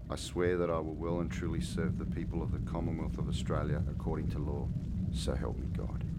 I swear that I will well and truly serve the people of the Commonwealth of Australia according to law, so help me God.